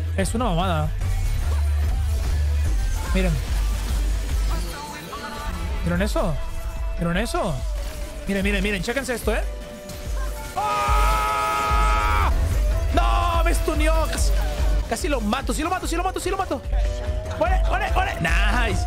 Es una mamada. Miren. ¿Vieron eso? ¿Vieron eso? Miren, miren, miren. Chéquense esto, ¿eh? ¡Oh! ¡No! Me stuneó. Casi lo mato. Sí lo mato, sí lo mato, sí lo mato. ¡Ole, ole, ole! ¡Nice!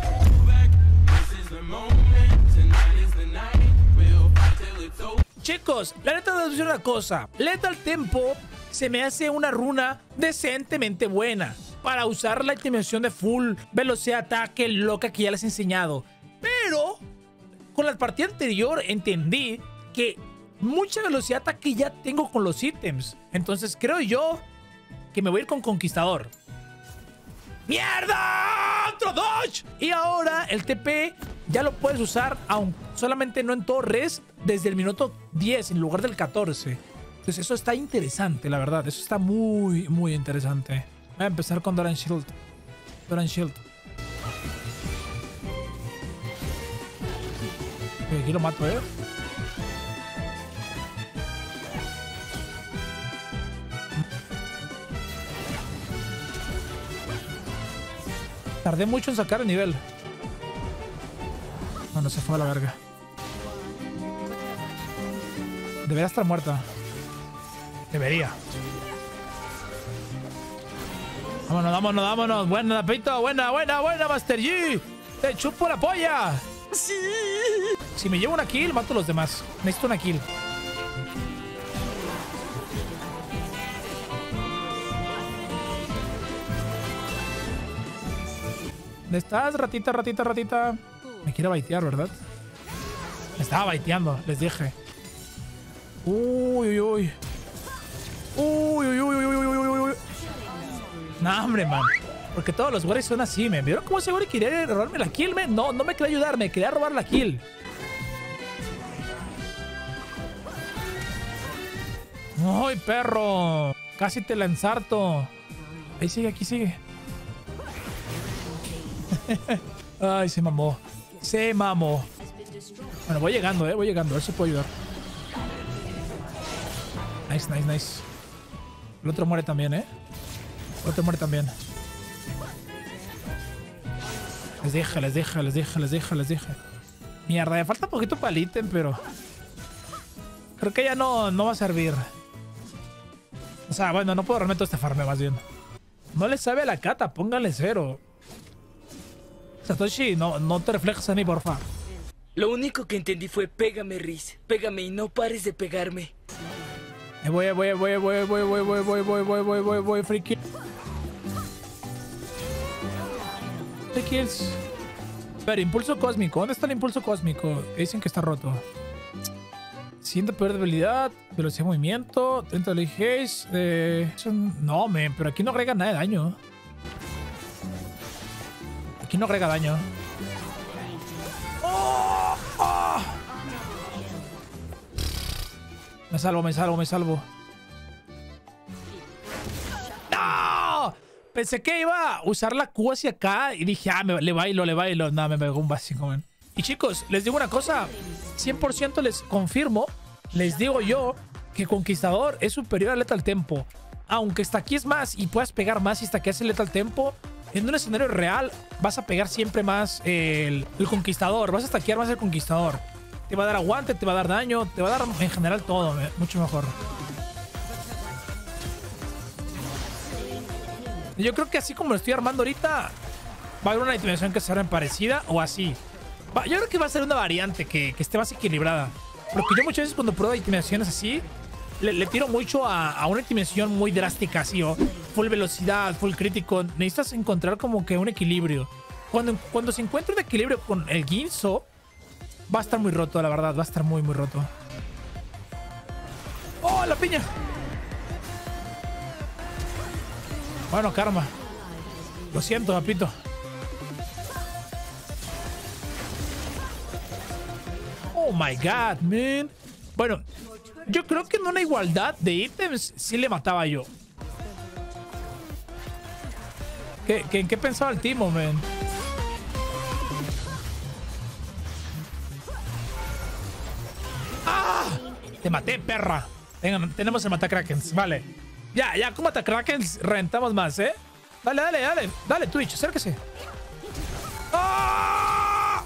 Chicos, la neta voy a decir una cosa. Lethal Tempo se me hace una runa decentemente buena para usar la intimidación de full velocidad de ataque loca que ya les he enseñado. Pero con la partida anterior entendí que mucha velocidad de ataque ya tengo con los ítems. Entonces creo yo que me voy a ir con Conquistador. ¡Mierda! ¡Otro dodge! Y ahora el TP ya lo puedes usar, aunque solamente no en torres, desde el minuto 10 en lugar del 14. Entonces eso está interesante, la verdad. Eso está muy, muy interesante. Voy a empezar con Doran Shield. Doran Shield. Aquí lo mato, ¿eh? Tardé mucho en sacar el nivel. Bueno, se fue a la verga. Debería estar muerta. Debería. Vámonos, vámonos, vámonos. Buena, Pito. Buena, buena, buena, Master Yi. Te chupo la polla. Sí. Si me llevo una kill, mato a los demás. Necesito una kill. ¿Dónde estás, ratita, ratita, ratita? Me quiere baitear, ¿verdad? Me estaba baiteando, les dije. Uy, uy, uy. Uy, uy, uy, uy, uy, uy, uy, uy. No, hombre, man. Porque todos los güeyes son así, man. ¿Vieron cómo ese güey quería robarme la kill, man? No, no me quería ayudar, me quería robar la kill. ¡Ay, perro! Casi te la ensarto. Ahí sigue, aquí sigue. Ay, se mamó. Se mamó. Bueno, voy llegando, voy llegando. A ver si puedo ayudar. Nice, nice, nice. El otro muere también, El otro muere también. Les dije, les dije, les dije, les dije, les dije. Mierda, me falta poquito para el ítem, pero... creo que ya no va a servir. O sea, bueno, no puedo realmente estafarme más bien. No le sabe a la cata, póngale 0. Satoshi, no te reflejes a mí, porfa. Lo único que entendí fue pégame, Riz. Pégame y no pares de pegarme. Voy, friki. Frikis. A ver, impulso cósmico. ¿Dónde está el impulso cósmico? Dicen que está roto. Siente poder de habilidad, velocidad de movimiento, 30 de haze. No, pero aquí no agrega nada de daño. Aquí no agrega daño. ¡Oh! ¡Oh! Me salvo, me salvo, me salvo. ¡No! Pensé que iba a usar la Q hacia acá y dije, le bailo, le bailo. No, me pegó un básico, man. Y chicos, les digo una cosa. 100% les confirmo, les digo yo, que Conquistador es superior a Lethal Tempo. Aunque estaquees más y puedas pegar más y estaqueas el Lethal Tempo, en un escenario real vas a pegar siempre más el Conquistador. Vas a estaquear más el Conquistador. Te va a dar aguante, te va a dar daño, te va a dar en general todo, mucho mejor. Yo creo que así como lo estoy armando ahorita, va a haber una intimidación que sea parecida o así. Yo creo que va a ser una variante que esté más equilibrada. Porque yo muchas veces cuando pruebo intimidaciones así, le tiro mucho a una intimidación muy drástica, así, o full velocidad, full crítico. Necesitas encontrar como que un equilibrio. Cuando se encuentra un equilibrio con el Guinzo, va a estar muy roto, la verdad. Va a estar muy, muy roto. ¡Oh, la piña! Bueno, karma. Lo siento, papito. Oh my god, man. Bueno, yo creo que en una igualdad de ítems sí le mataba yo. ¿En qué pensaba el Timo, man? ¡Ah! Te maté, perra. Tenemos el Matacrakens, vale. Ya, con Matacrakens reventamos más, Dale, dale, dale. Dale, Twitch, acérquese. ¡Ah!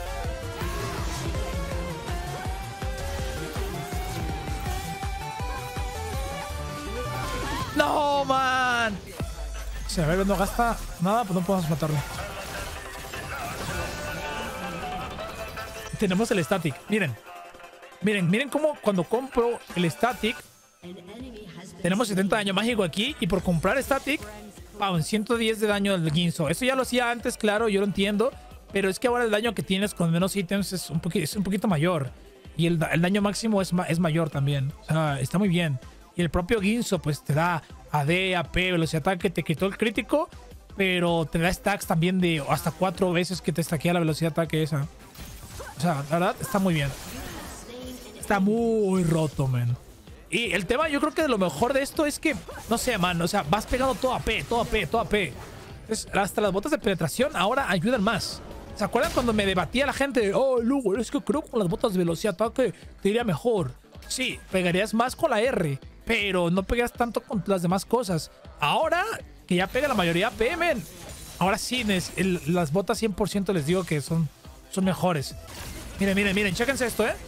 No, man. Si a ver, no gasta nada, pues no podemos matarle. Tenemos el static. Miren. Miren cómo cuando compro el static tenemos 70 de daño mágico aquí. Y por comprar static, ¡pam! 110 de daño del Guinzo. Eso ya lo hacía antes, claro, yo lo entiendo. Pero es que ahora el daño que tienes con menos ítems es un poquito mayor. Y el daño máximo es mayor también. O sea, está muy bien. Y el propio Guinzo pues te da AD, AP, velocidad de ataque, te quitó el crítico. Pero te da stacks también de hasta 4 veces que te stackea la velocidad de ataque esa. O sea, la verdad está muy bien. Está muy roto, man. Y el tema, yo creo que de lo mejor de esto es que, no sé, man, o sea, vas pegando todo AP, todo AP, todo AP. Entonces, hasta las botas de penetración ahora ayudan más. ¿Se acuerdan cuando me debatía la gente de, oh, Lugo, es que creo que con las botas de velocidad de ataque te iría mejor? Sí, pegarías más con la R, pero no pegarías tanto con las demás cosas. Ahora que ya pega la mayoría AP, man, ahora sí, las botas 100% les digo que son mejores. Miren, chéquense esto, ¿eh?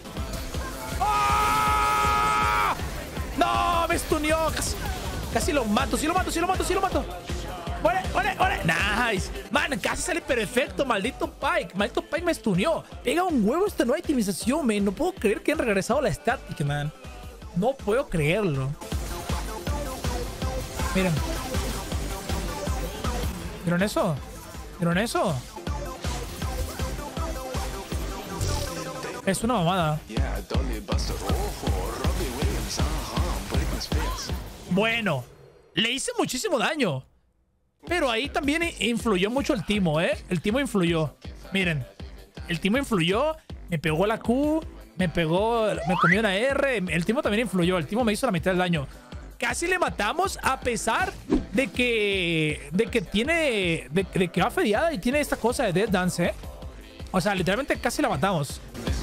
¡Oh! ¡No! ¡Me stuneó! Casi lo mato, sí lo mato. ¡Ore! ¡Nice! Man, casi sale perfecto, maldito Pike. Maldito Pike me stuneó. Pega un huevo esta nueva itemización, man. No puedo creer que han regresado a la static, man. No puedo creerlo. Miren. ¿Vieron eso? Es una mamada. Bueno, le hice muchísimo daño. Pero ahí también influyó mucho el timo, ¿eh? El timo influyó. Miren, el timo influyó. Me pegó la Q. Me comió una R. El timo también influyó. El timo me hizo la mitad del daño. Casi le matamos a pesar de que va feriada y tiene esta cosa de Death Dance, ¿eh? O sea, literalmente casi la matamos.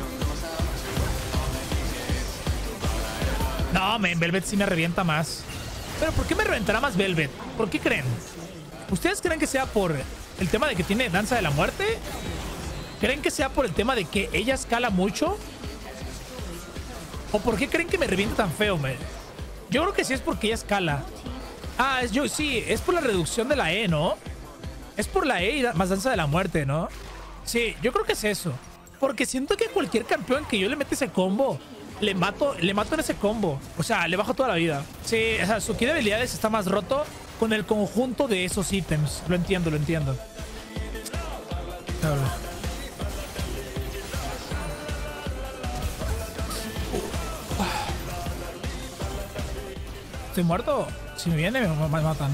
No, man, Velvet sí me revienta más. Pero ¿por qué me reventará más Velvet? ¿Por qué creen? ¿Ustedes creen que sea por el tema de que tiene danza de la muerte? ¿Creen que sea por el tema de que ella escala mucho? ¿O por qué creen que me revienta tan feo, man? Yo creo que sí es porque ella escala. Ah, sí, es por la reducción de la E, ¿no? Es por la E y más danza de la muerte, ¿no? Sí, yo creo que es eso. Porque siento que cualquier campeón que yo le mete ese combo, le mato en ese combo. O sea, le bajo toda la vida. Sí, o sea, su kit de habilidades está más roto con el conjunto de esos ítems. Lo entiendo. ¿Estoy muerto? Si me viene, me matan.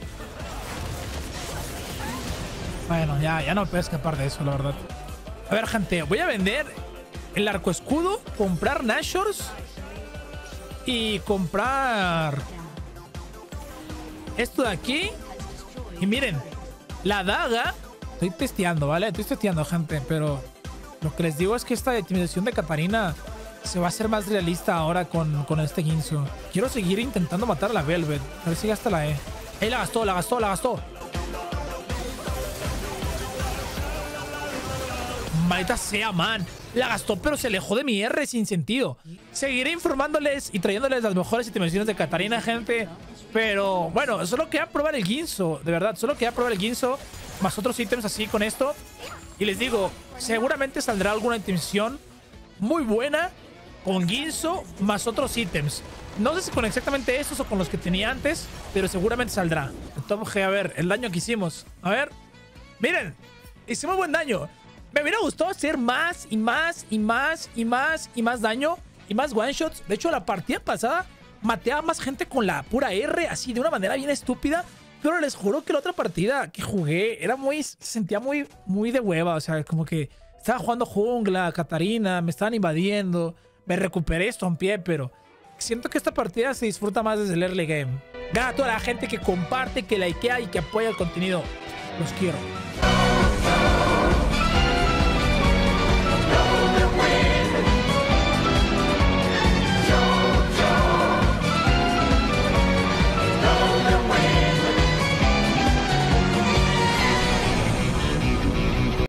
Bueno, ya no puedo escapar de eso, la verdad. A ver, gente, voy a vender el arco escudo, comprar Nashors y comprar esto de aquí. Y miren, la daga. Estoy testeando, ¿vale? Estoy testeando, gente, pero lo que les digo es que esta intimidación de Katarina se va a hacer más realista ahora con este Guinzo. Quiero seguir intentando matar a la Velvet. A ver si gasta la E. ¡Ey, la gastó! Maldita sea, man. La gastó, pero se alejó de mi R sin sentido. Seguiré informándoles y trayéndoles las mejores intimidaciones de Katarina, gente. Pero, bueno, solo quería probar el Guinzo. De verdad, solo quería probar el Guinzo. Más otros ítems así con esto. Y les digo, seguramente saldrá alguna intimidación muy buena con Guinzo más otros ítems. No sé si con exactamente estos o con los que tenía antes, pero seguramente saldrá. Top G, a ver, el daño que hicimos. A ver. Miren, hicimos buen daño. Me hubiera gustado hacer más daño y más one shots. De hecho, la partida pasada maté a más gente con la pura R, así de una manera bien estúpida. Pero les juro que la otra partida que jugué se sentía muy de hueva. O sea, como que estaba jugando jungla, Katarina, me estaban invadiendo. Me recuperé, estompié, pero siento que esta partida se disfruta más desde el early game. Gracias a toda la gente que comparte, que likea y que apoya el contenido. Los quiero.